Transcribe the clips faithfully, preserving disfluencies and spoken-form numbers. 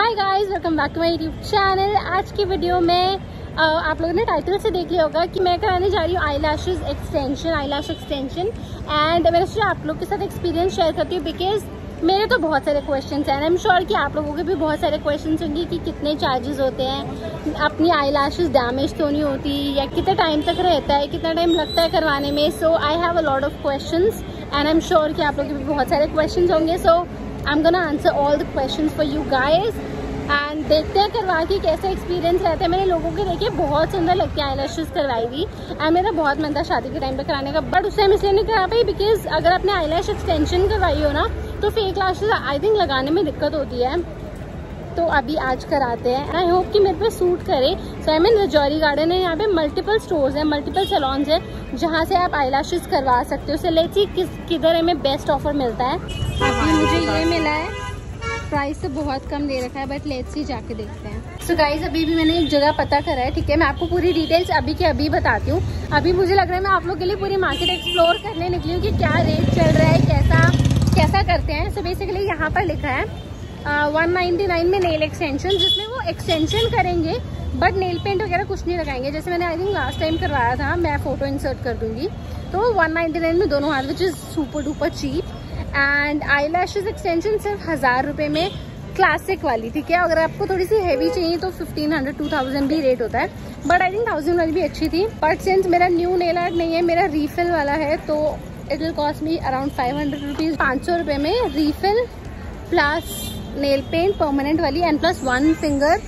Hi guys, welcome back to my YouTube channel. आज की video में आ, आप लोगों ने टाइटल से देख लिया होगा कि मैं कराने जा रही हूँ eye lashes extension eye lash extension and मैंने सोचा आप लोग के साथ एक्सपीरियंस शेयर करती हूँ बिकॉज मेरे तो बहुत सारे क्वेश्चंस हैं। आई एम श्योर कि आप लोगों के भी बहुत सारे क्वेश्चंस होंगे कि कितने चार्जेस होते हैं, अपनी आई लैशेज डैमेज तो नहीं होती, या कितने टाइम तक रहता है, कितना टाइम लगता है करवाने में। So I have a lot of questions and I am sure कि आप लोगों के भी बहुत सारे क्वेश्चंस होंगे। So I am gonna answer all the questions for you guys and देखते हैं करवा के कैसा एक्सपीरियंस रहता है। मैंने लोगों के देखे बहुत सुंदर लगती है आई लैशेज करवाई हुई एंड मेरा बहुत मन था शादी के टाइम पे कराने का, बट उस टाइम इसलिए नहीं करा पाई बिकॉज अगर आपने आई लैश एक्सटेंशन करवाई हो ना तो फेक लैशेज आई थिंक लगाने में दिक्कत होती है। तो अभी आज कराते हैं। आई होप कि मेरे पे सूट करे। So I mean Rajouri Garden है, यहाँ पे मल्टीपल स्टोर्स हैं, मल्टीपल सैलून्स हैं जहाँ से आप आई लैशेज करवा सकते हो। सो लेट्स सी किस किधर हमें बेस्ट ऑफर मिलता है। अभी मुझे ये मिला है, प्राइस तो बहुत कम दे रखा है, बट लेट्स सी जाके देखते हैं। सो so गाइज अभी भी मैंने एक जगह पता करा है, ठीक है। मैं आपको पूरी डिटेल्स अभी के अभी बताती हूँ। अभी मुझे लग रहा है मैं आप लोग के लिए पूरी मार्केट एक्सप्लोर करने निकली हूँ कि क्या रेट चल रहा है, कैसा कैसा करते हैं। सो so बेसिकली यहाँ पर लिखा है वन नाइन्टी नाइन में नेल एक्सटेंशन, जिसमें वो एक्सटेंशन करेंगे बट नेल पेंट वगैरह कुछ नहीं लगाएंगे। जैसे मैंने आई थिंक लास्ट टाइम करवाया था, मैं फोटो इंसर्ट कर दूंगी। तो वन नाइन्टी नाइन में दोनों हाथ, which is super duper cheap. And eye lashes extension सिर्फ हजार रुपए में, क्लासिक वाली, ठीक है। अगर आपको थोड़ी सी हैवी चाहिए तो फिफ्टीन हंड्रेड टू थाउजेंड भी रेट होता है, बट आई थिंक थाउजेंड वाली भी अच्छी थी। बट सिंस मेरा न्यू नेल आर्ट नहीं है, मेरा रीफिल वाला है, तो it will cost me around five hundred rupees, पाँच सौ रुपये में refill plus nail paint permanent वाली and plus one finger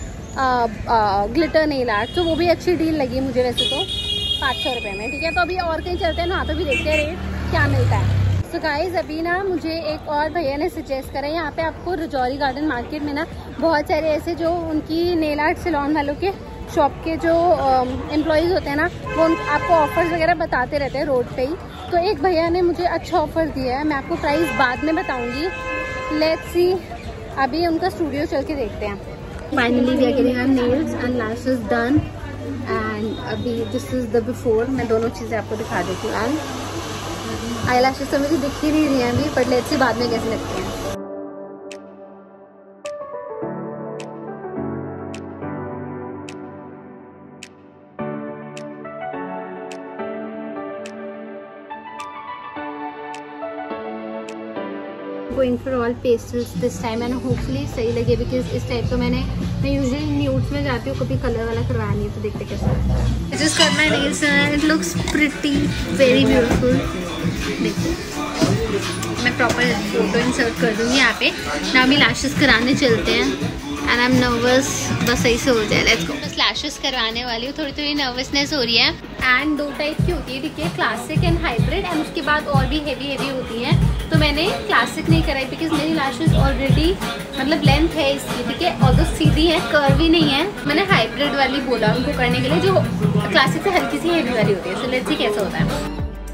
glitter nail art. तो वो भी अच्छी डील लगी मुझे वैसे तो, पाँच सौ रुपये में, ठीक है। तो अभी और कहीं चलते हैं ना, वहाँ पे भी देखते हैं रेट क्या मिलता है। तो so गाइज अभी ना मुझे एक और भैया ने सजेस्ट करा है, यहाँ पे आपको रजौरी गार्डन मार्केट में ना बहुत सारे ऐसे जो उनकी नेल आर्ट सैलून वालों के शॉप के जो एम्प्लॉयज़ होते हैं ना, वो आपको ऑफर्स वगैरह बताते रहते हैं रोड पे ही। तो एक भैया ने मुझे अच्छा ऑफर दिया है, मैं आपको प्राइस बाद में बताऊँगी। लेट्स सी, अभी उनका स्टूडियो चल के देखते हैं। Finally we are getting our nails and lashes done and अभी दिस इज द बिफोर। मैं दोनों चीज़ें आपको दिखा देती हूँ। एंड आई लैशेस तो मुझे दिख ही नहीं रही हैं अभी, बट लेट्स सी बाद में कैसे लगती हैं। Going for all pastels this time and hopefully सही लगे बिकॉज इस टाइप तो मैंने मैं यूजुअली न्यूड्स में जाती हूँ, कभी कलर वाला करवाया नहीं, तो देखते कैसा लगता है। जस्ट कर my nails and it looks pretty very beautiful. देखो मैं प्रॉपर फोटो इंसर्ट कर दूँगी यहाँ पे ना। अभी लैशेस कराने चलते हैं एंड आई एम नर्वस, बस सही से हो जाए। Let's go. बस लैशेस करवाने वाली हूँ, थोड़ी थोड़ी नर्वसनेस हो रही है। एंड दो टाइप की होती है, ठीक है, क्लासिक एंड हाइब्रिड, एंड उसके बाद और भी हेवी हेवी होती हैं। तो मैंने क्लासिक नहीं कराई बिकॉज मेरी लैशेस ऑलरेडी मतलब लेंथ है इसकी, ठीक है, और तो सीधी है, कर्वी नहीं है। मैंने हाइब्रिड वाली बोला उनको करने के लिए, जो क्लासिक से हल्की सी हेवी वाली होती है। सो लेट्स सी कैसा होता है।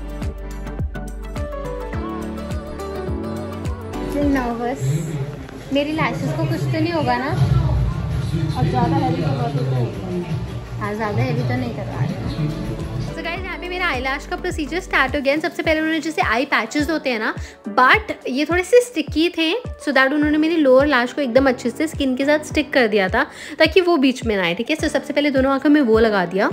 नर्वस, मेरी लैशेस को कुछ तो नहीं होगा ना, और ज़्यादा हैवी तो हाँ ज़्यादा हैवी तो नहीं करवा रही। तो गाइस यहाँ पे मेरा आई लैश का प्रोसीजर स्टार्ट हो गया। सबसे पहले उन्होंने जैसे आई पैचेस होते हैं ना, बट ये थोड़े से स्टिकी थे, सो दैट उन्होंने मेरी लोअर लैश को एकदम अच्छे से स्किन के साथ स्टिक कर दिया था ताकि वो बीच में ना आए, ठीक है। तो सबसे पहले दोनों आंखों में वो लगा दिया।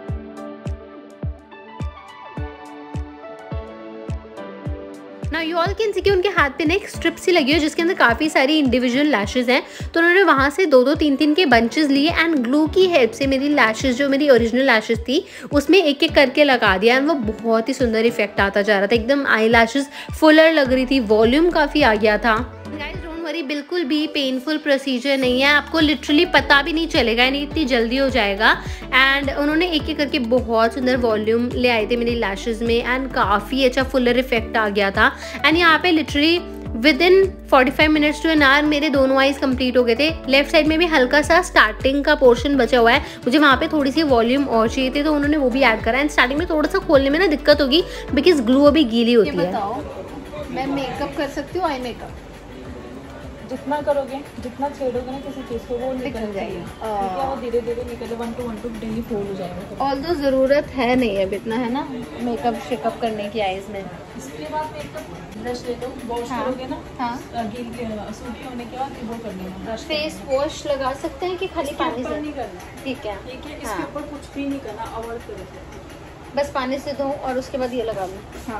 ना यू ऑल कैन सी कि उनके हाथ पे ना एक स्ट्रिप सी लगी हो जिसके अंदर काफ़ी सारी इंडिविजुअल लैशेज हैं। तो उन्होंने वहाँ से दो दो तीन तीन के बंचेस लिए एंड ग्लू की हेल्प से मेरी लैशेज, जो मेरी ओरिजिनल लैशेज थी, उसमें एक एक करके लगा दिया एंड वो बहुत ही सुंदर इफेक्ट आता जा रहा था। एकदम आई लैशेज फुलर लग रही थी, वॉल्यूम काफ़ी आ गया था। बिल्कुल भी पेनफुल प्रोसीजर नहीं है, आपको लिटरली पता भी नहीं चलेगा, नहीं इतनी जल्दी हो जाएगा। एंड उन्होंने एक एक करके बहुत सुंदर वॉल्यूम ले आए थे मेरी लैशेज में एंड काफ़ी अच्छा फुलर इफेक्ट आ गया था। एंड यहाँ पे literally within forty five minutes to an hour मेरे दोनों आईज कंप्लीट हो गए थे। लेफ्ट साइड में भी हल्का सा स्टार्टिंग का पोर्शन बचा हुआ है, मुझे वहाँ पे थोड़ी सी वॉल्यूम और चाहिए थी, तो उन्होंने वो भी ऐड करा। एंड स्टार्टिंग में थोड़ा सा खोलने में ना दिक्कत होगी बिकॉज ग्लू अभी गीली होती है। मैं मेकअप कर सकती हूँ, आई मेकअप जितना करोगे, जितना छेड़ोगे ना किसी चीज़ को, वो निकल जाएगी। ठीक है, वो धीरे धीरे निकले, one two one two daily fold हो जाएगा। ऑल तो ज़रूरत है नहीं अब इतना, है ना, मेकअप शेकअप करने की आईज में। इसके बाद मेकअप ब्रश ले लो, वॉश हाँ, करोगे ना, हाँ, सूखी होने के बाद वो कर लेना ब्रश। फेस वॉश लगा सकते हैं कि खाली पानी से? नहीं करना। ठीक है, ठीक है, इसके हाँ, ऊपर कुछ भी नहीं करना, अवॉइड करो, बस पानी से धो और उसके बाद ये लगा लूँ। हाँ।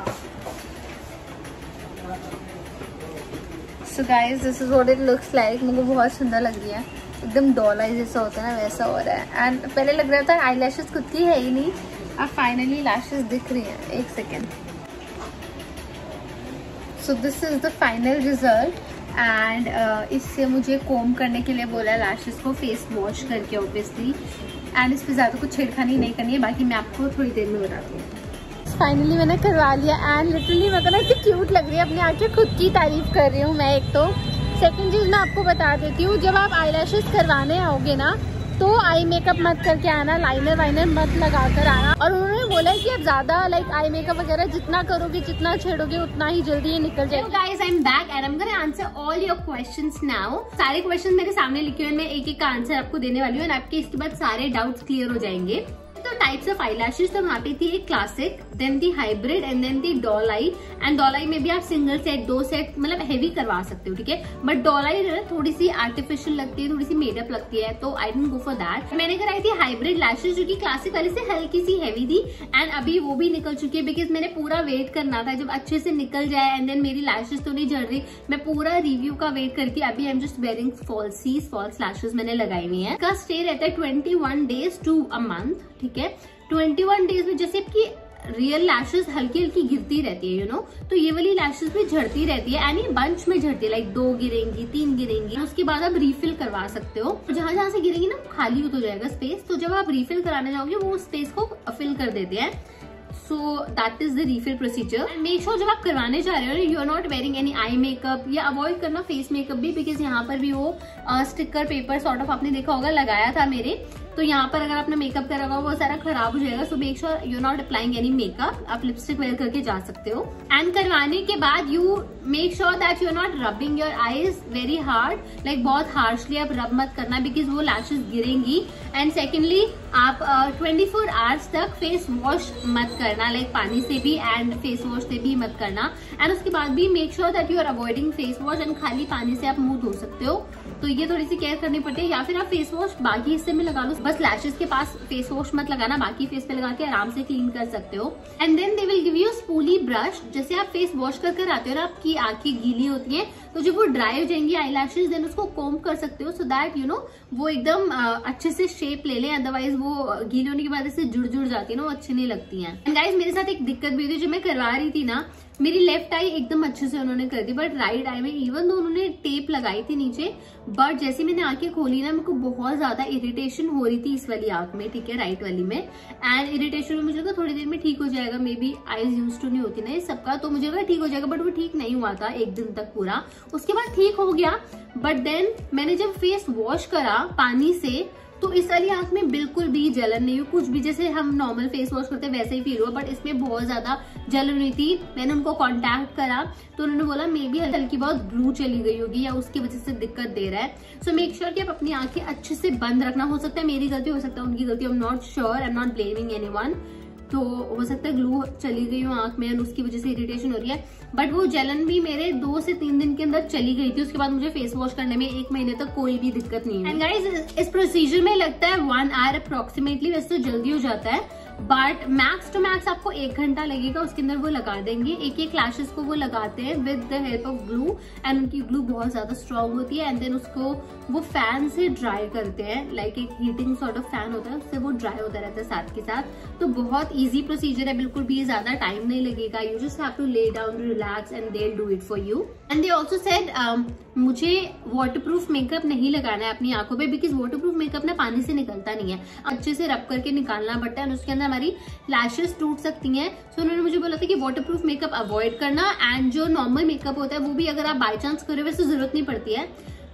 So guys this is what it looks like. मुझे बहुत सुंदर लग रही है, एकदम डॉल आई जैसा होता है ना वैसा हो रहा है। एंड पहले लग रहा था आई लैशेस खुद की है ही नहीं, अब फाइनली लैशेस दिख रही हैं। एक second. So this is the final result and इससे मुझे कोम करने के लिए बोला लैशेस को फेस वॉश करके ऑब्वियसली, एंड इस पर ज़्यादा कुछ छेड़खानी नहीं करनी है, बाकी मैं आपको थोड़ी देर में बताती हूँ। फाइनली मैंने करवा लिया एंड लिटरली मैं कहना इतनी क्यूट लग रही है, अपनी आंखें खुद की तारीफ कर रही हूँ मैं। एक तो सेकंड चीज़ मैं आपको बता देती हूँ, जब आप आई लैशेस करवाने आओगे ना तो आई मेकअप मत करके आना, लाइनर वाइनर मत लगा कर आना। और उन्होंने बोला है कि आप ज़्यादा लाइक आई मेकअप वगैरह जितना करोगे, जितना छेड़ोगे, उतना ही जल्दी ये निकल जाएगा। Guys I am back and I am gonna answer all your questions now. सारे क्वेश्चन मेरे सामने लिखे हुए हैं, मैं एक एक का आंसर आपको देने वाली हूँ और आपके इसके बाद सारे डाउट्स क्लियर हो जाएंगे। तो टाइप्स ऑफ आईलैशेस तो वहाँ पे थी एक classic, then the hybrid and then the doll eye. And doll eye में भी आप सिंगल सेट, दो सेट मतलब हैवी करवा सकते हो, ठीक है। बट डॉल आई जो है थोड़ी सी आर्टिफिशियल लगती है, थोड़ी सी मेडअप लगती है, तो I don't go for that. मैंने कराई थी हाइब्रिड लैशेस जो कि क्लासिक वाली से हल्की सी हैवी थी एंड अभी वो भी निकल चुकी है, बिकॉज मैंने पूरा वेट करना था जब अच्छे से निकल जाए एंड देन मेरी लैशेस तो नहीं झड़ रही। मैं पूरा रिव्यू का वेट करती, अभी I am just wearing falsies, false lashes मैंने लगाई हुई है। इसका स्टे रहता है twenty one days to a month, ठीक है। ट्वेंटी वन डेज में जैसे आपकी रियल लैशेस हल्की हल्की गिरती रहती है, यू नो, तो ये वाली लैशेस भी झड़ती रहती है, यानी बंच में झड़ती है, लाइक दो गिरेंगी, तीन गिरेंगी, उसके बाद आप रिफिल करवा सकते हो। जहां जहां से गिरेंगी ना खाली हो तो जाएगा स्पेस, तो जब आप रिफिल कराने जाओगे वो स्पेस को फिल कर देते हैं। So that is the refill procedure. And make sure जब आप करवाने जा रहे हो you are not wearing any eye makeup, या अवॉइड करना फेस मेकअप भी, बिकॉज यहाँ पर भी वो स्टिकर पेपर सॉर्ट ऑफ आपने देखा होगा लगाया था मेरे, तो यहाँ पर अगर आपने मेकअप करा होगा वो सारा खराब हो जाएगा। So make sure you not applying any makeup, आप लिपस्टिक वेयर करके जा सकते हो। एंड करवाने के बाद you make sure that you are not rubbing your eyes very hard, like बहुत हार्शली आप रब मत करना, बिकॉज वो लैशेस गिरेंगी। एंड सेकेंडली आप ट्वेंटी फोर आवर्स तक फेस वॉश मत करना, लाइक पानी से भी एंड फेस वॉश से भी मत करना। एंड उसके बाद भी make sure that you are avoiding face wash and खाली पानी से आप मुंह धो सकते हो, तो ये थोड़ी सी केयर करनी पड़ती है। या फिर आप फेस वॉश बाकी हिस्से में लगा लो, बस लैशेस के पास फेस वॉश मत लगाना, बाकी फेस पे लगा के आराम से क्लीन कर सकते हो। And then they will give you spoolie brush, जैसे आप फेस वॉश कर कर आते हो ना, आपकी आंखें गीली होती हैं, तो जब वो ड्राई हो जाएंगी आई लैशेस, देन उसको कोम कर सकते हो, सो दैट यू नो वो एकदम अच्छे से शेप ले ले, अदरवाइज वो गीले होने की वजह से जुड़ जुड़ जाती है ना, वो अच्छी नहीं लगती है। एंड गाइज मेरे साथ एक दिक्कत भी हुई, जो मैं करवा रही थी ना, मेरी लेफ्ट आई एकदम अच्छे से उन्होंने कर दी, बट राइट आई में इवन तो उन्होंने टेप लगाई थी नीचे, बट जैसे मैंने आंखें खोली ना, मेरे को बहुत ज्यादा इरिटेशन हो रही थी इस वाली आंख में, ठीक है, राइट वाली में। एंड इरिटेशन में मुझे लगा थोड़ी देर में ठीक हो जाएगा, maybe eyes use to नहीं होती ना इस सबका, तो मुझे लगा ठीक हो जाएगा, बट वो ठीक नहीं हुआ था एक दिन तक पूरा। उसके बाद ठीक हो गया, बट देन मैंने जब फेस वॉश करा पानी से, तो इस वाली आंख में बिल्कुल भी जलन नहीं हुई, कुछ भी जैसे हम नॉर्मल फेस वॉश करते हैं वैसे ही फील हुआ, बट इसमें बहुत ज्यादा जलन हुई थी। मैंने उनको कांटेक्ट करा तो उन्होंने बोला मे बी हल्की बहुत ग्लू चली गई होगी या उसकी वजह से दिक्कत दे रहा है। सो मेक श्योर कि आप अपनी आंखें अच्छे से बंद रखना। हो सकता है मेरी गलती, हो सकता है उनकी गलती, I am not sure, I am not blaming anyone. तो हो सकता है ग्लू चली गई हो आंख में और उसकी वजह से इरिटेशन हो रही है, बट वो जलन भी मेरे दो से तीन दिन के अंदर चली गई थी। उसके बाद मुझे फेस वॉश करने में एक महीने तक कोई भी दिक्कत नहीं है। एंड गाइस इस प्रोसीजर में लगता है वन आवर अप्रोक्सीमेटली, वैसे तो जल्दी हो जाता है, बट मैक्स टू मैक्स आपको एक घंटा लगेगा, उसके अंदर वो लगा देंगे। एक एक लैशेस को वो लगाते हैं with the help of glue, and उनकी ग्लू बहुत ज्यादा स्ट्रॉन्ग होती है, एंड देन उसको वो फैन से ड्राई करते हैं, लाइक एक हीटिंग सॉर्ट ऑफ फैन होता है, उससे वो ड्राई होता रहता है साथ के साथ। तो बहुत ईजी प्रोसीजर है, बिल्कुल भी ज्यादा टाइम नहीं लगेगा, you just have to lay down, relax and they will do it for you. And they also said मुझे वाटरप्रूफ मेकअप नहीं लगाना है अपनी आंखों पे, बिकॉज वाटरप्रूफ मेकअप ना पानी से निकलता नहीं है, अच्छे से रब करके निकालना पड़ता है, उसके अंदर हमारी लैशेस टूट सकती हैं। सो उन्होंने मुझे बोला था कि वाटरप्रूफ मेकअप अवॉइड करना, एंड जो नॉर्मल मेकअप होता है वो भी अगर आप बाय चांस करो, वैसे जरूरत नहीं पड़ती है,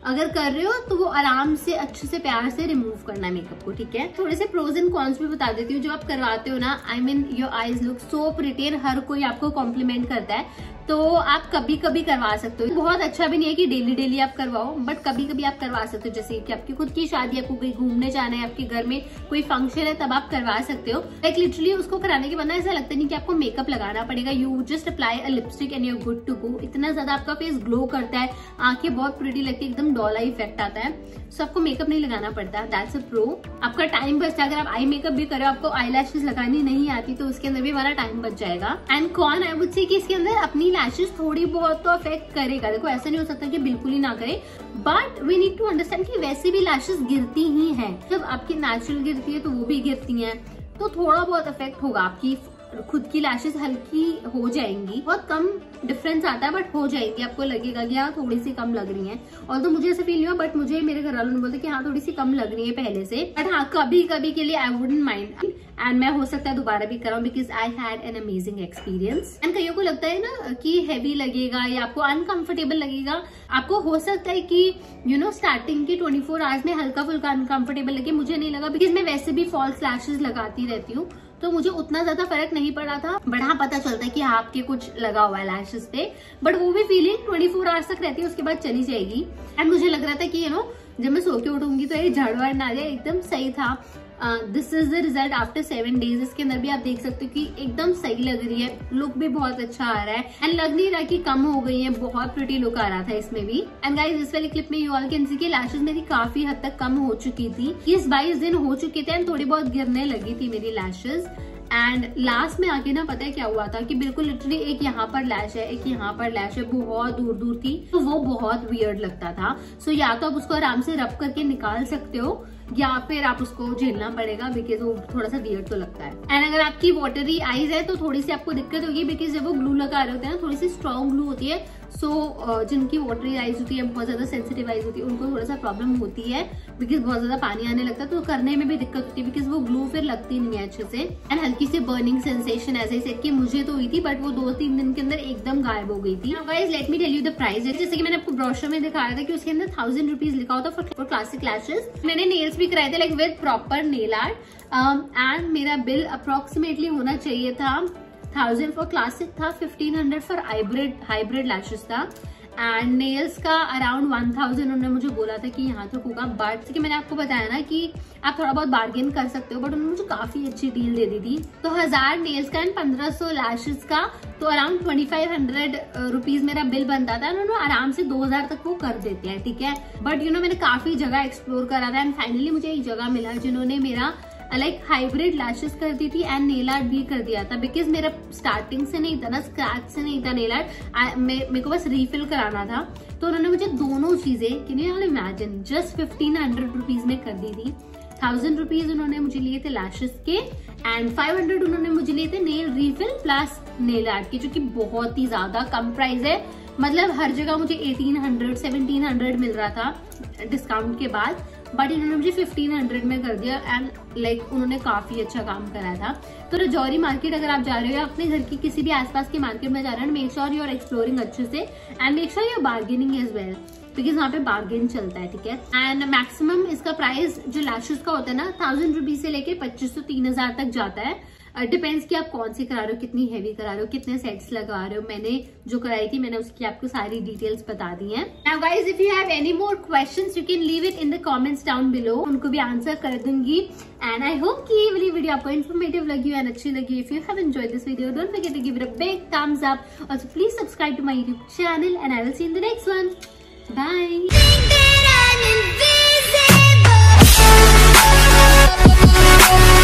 अगर कर रहे हो तो वो आराम से अच्छे से प्यार से रिमूव करना है मेकअप को, ठीक है। थोड़े से प्रोज एंड कॉन्स भी बता देती हूँ। जो आप करवाते हो ना, I mean your eyes look so pretty, हर कोई आपको कॉम्प्लीमेंट करता है, तो आप कभी कभी करवा सकते हो। बहुत अच्छा भी नहीं है कि डेली डेली आप करवाओ, बट कभी कभी आप करवा सकते हो। जैसे कि आपकी खुद की शादी, आपको कहीं घूमने जाना है, आपके घर में कोई फंक्शन है, तब आप करवा सकते हो। लाइक लिटरली उसको कराने के बाद ना ऐसा लगता नहीं कि आपको मेकअप लगाना पड़ेगा। You just apply a lipstick and you are good to go. इतना ज्यादा आपका फेस ग्लो करता है, आंखें बहुत प्रिटी लगती है, एकदम डॉला इफेक्ट आता है। सो आपको मेकअप नहीं लगाना पड़ता, दैट्स अ प्रो। आपका टाइम बचता है। अगर आप आई मेकअप भी करो, आपको आई लैशेज लगानी नहीं आती, तो उसके अंदर भी हमारा टाइम बच जाएगा। एंड कौन आई वुड से कि इसके अंदर अपनी लैशेज थोड़ी बहुत तो अफेक्ट करेगा। देखो ऐसा नहीं हो सकता कि बिल्कुल ही ना करे, but we need to understand कि वैसे भी लैशेज गिरती ही हैं। जब आपकी नेचुरल गिरती है तो वो भी गिरती हैं, तो थोड़ा बहुत इफेक्ट होगा। आपकी खुद की लैशेज हल्की हो जाएंगी, बहुत कम डिफरेंस आता है, बट हो जाएंगी। आपको लगेगा कि हाँ थोड़ी सी कम लग रही हैं। और तो मुझे ऐसा फील नहीं हुआ, बट मुझे मेरे घर वालों ने बोलते कि हाँ थोड़ी सी कम लग रही है पहले से। बट हाँ कभी कभी के लिए आई वुडंट माइंड, एंड मैं हो सकता है दोबारा भी कराऊं, because I had an amazing experience. And कईयों को लगता है ना कि हैवी लगेगा या आपको अनकंफर्टेबल लगेगा। आपको हो सकता है कि यू नो स्टार्टिंग के ट्वेंटी फोर आवर्स में हल्का फुल्का अनकंफर्टेबल लगे। मुझे नहीं लगा, बिकॉज मैं वैसे भी फॉल्स लैशेज लगाती रहती हूँ, तो मुझे उतना ज्यादा फर्क नहीं पड़ा था। बट हाँ पता चलता है कि हाँ आपके कुछ लगा हुआ है लैशेज पे, बट वो भी फीलिंग ट्वेंटी फोर आवर्स तक रहती है, उसके बाद चली जाएगी। एंड मुझे लग रहा था कि यू नो जब मैं सो के उठूंगी तो ये झड़ वड़ ना जाए, एकदम सही था। This is the result after seven days. इसके अंदर भी आप देख सकते हो कि एकदम सही लग रही है, लुक भी बहुत अच्छा आ रहा है, एंड लग नहीं रहा कि कम हो गई है। बहुत प्रिटी लुक आ रहा था इसमें भी। एंड गाइस इस वाली क्लिप में यू ऑल कैन सी कि लैशेज मेरी काफी हद तक कम हो चुकी थी। इस बाईस दिन हो चुके थे एंड थोड़ी बहुत गिरने लगी थी मेरी लैशेज। एंड लास्ट में आके ना पता है क्या हुआ था कि बिल्कुल लिटरली एक यहाँ पर लैश है, एक यहाँ पर लैश है, बहुत दूर दूर थी, तो वो बहुत वियर्ड लगता था। सो so, या तो आप उसको आराम से रब करके निकाल सकते हो, या फिर आप उसको झेलना पड़ेगा, बिकॉज वो थोड़ा सा वियर्ड तो लगता है। एंड अगर आपकी वाटरी आईज है तो थोड़ी सी आपको दिक्कत होगी, बिकॉज जब वो ग्लू लगा रहे होते हैं ना, थोड़ी सी स्ट्रॉन्ग ग्लू होती है। सो so, जिनकी वाटरी आईज होती है, बहुत ज्यादा सेंसिटिव आईज होती है, उनको थोड़ा सा प्रॉब्लम होती है, बिकॉज बहुत ज्यादा पानी आने लगता है, तो करने में भी दिक्कत होती है, बिकॉज वो ग्लू फिर लगती नहीं है अच्छे से। एंड हल्की सी बर्निंग सेंसेशन ऐसे ही कि मुझे तो हुई थी, बट वो दो तीन दिन के अंदर एकदम गायब हो गई थी। Guys let me tell you the price. जैसे कि मैंने आपको ब्रोशर में दिखाया था कि उसके अंदर थाउजेंड रुपीज लिखा होता फॉर क्लासिक लैशेज। मैंने नेल्स भी कराए थे like with proper nail art, and मेरा बिल अप्रोक्सीमेटली होना चाहिए था थाउजेंड फॉर क्लासिक था, fifteen hundred for hybrid hybrid lashes था, एंड नेल्स का अराउंड वन थाउजेंड उन्होंने मुझे बोला था कि यहाँ तक होगा। बट कि मैंने आपको बताया ना कि आप थोड़ा बहुत बार्गेन कर सकते हो, बट उन्होंने मुझे काफी अच्छी डील दे दी थी। तो हजार नेल्स का एंड पंद्रह सौ लैशेज का, तो around twenty five hundred rupees मेरा बिल बनता था। उन्होंने आराम से दो हजार तक वो कर देते हैं, ठीक है। बट यू नो मैंने काफी जगह एक्सप्लोर करा था, एंड फाइनली मुझे एक जगह मिला जिन्होंने मेरा लाइक हाइब्रिड लैशेज कर दी थी एंड नेल आर्ट भी कर दिया था, बिकॉज मेरा स्टार्टिंग से नहीं था ना, स्क्रैच से नहीं था नेल आर्ट, मेरे को बस रीफिल कराना था। तो उन्होंने मुझे दोनों चीजें, can you all imagine, just fifteen hundred rupees में कर दी थी। थाउजेंड रुपीज उन्होंने मुझे लिए थे लैशेज के, एंड फाइव हंड्रेड उन्होंने मुझे लिए थे nail refill plus nail art के, जो कि बहुत ही ज्यादा कम प्राइस है। मतलब हर जगह मुझे एटीन हंड्रेड सेवनटीन हंड्रेड मिल रहा था डिस्काउंट के बाद, बट इन्होंने मुझे फिफ्टीन हंड्रेड में कर दिया, एंड लाइक like, उन्होंने काफी अच्छा काम करा था। तो रजौरी मार्केट अगर आप जा रहे हो या अपने घर की किसी भी आसपास के मार्केट में जा रहे हो, make sure you are exploring अच्छे से, and make sure you are bargaining as well, because वहाँ पे बार्गेन चलता है, ठीक है। एंड मैक्सिमम इसका प्राइस जो लैशेज का होता है ना, थाउजेंड रुपीज से लेके पच्चीस सौ तीन हजार तक जाता है। डिपेंड्स कि आप कौन सी करा रहे हो, कितनी हैवी करा रहे हो, कितने सेट्स लगा रहे हो। मैंने जो कराई थी मैंने उसकी आपको सारी डिटेल्स बता दी हैं। Now guys if you have any more questions you can leave it in the comments down below, उनको भी आंसर कर दूंगी। एंड आई होप कि ये वाली वीडियो आपको इन्फॉर्मेटिव लगी एंड अच्छी लगी। If you have enjoyed this video don't forget to give it a big thumbs up, also please subscribe to my YouTube channel, and I will see in the next one. Bye.